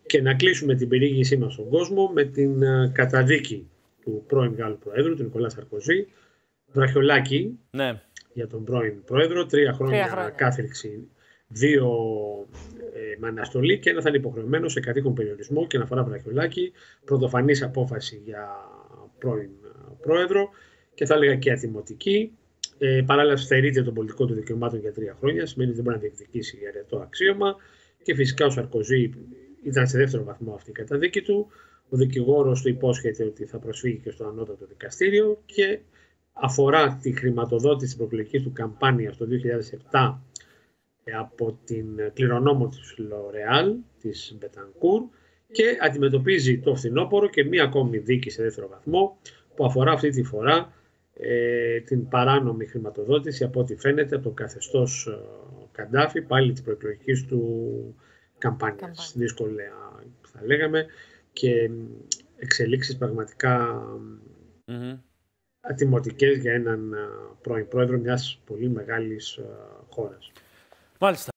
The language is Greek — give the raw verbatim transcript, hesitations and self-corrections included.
Και να κλείσουμε την περιήγησή μας στον κόσμο με την καταδίκη του πρώην Γάλλου Προέδρου, του Νικολά Σαρκοζή, βραχιολάκι, ναι, για τον πρώην Πρόεδρο, τρία χρόνια, τρία χρόνια. κάθριξη, δύο ε, με αναστολή και ένα θα είναι υποχρεωμένο σε κατοίκον περιορισμό και αναφορά βραχιολάκι, πρωτοφανής απόφαση για πρώην Πρόεδρο και θα έλεγα και ατιμωτική. Ε, παράλληλα στερείται των πολιτικών του δικαιωμάτων για τρία χρόνια, σημαίνει ότι δεν μπορεί να διεκδικήσει αρετό αξίωμα και φυσικά ο Σαρκοζή ήταν σε δεύτερο βαθμό αυτή η καταδίκη του. Ο δικηγόρος του υπόσχεται ότι θα προσφύγει και στο ανώτατο δικαστήριο και αφορά τη χρηματοδότηση της προεκλογικής του καμπάνιας το δύο χιλιάδες επτά από την κληρονόμο της L'Oréal, της Μπετανκούρ, και αντιμετωπίζει το φθινόπωρο και μία ακόμη δίκη σε δεύτερο βαθμό που αφορά αυτή τη φορά ε, την παράνομη χρηματοδότηση από ό,τι φαίνεται από το καθεστώς ε, Καντάφη, πάλι της προεκλογικής του καμπάνιας. Δύσκολα θα λέγαμε και εξελίξεις πραγματικά mm-hmm. ατιμωτικές για έναν πρώην πρόεδρο μιας πολύ μεγάλης χώρας. Μάλιστα.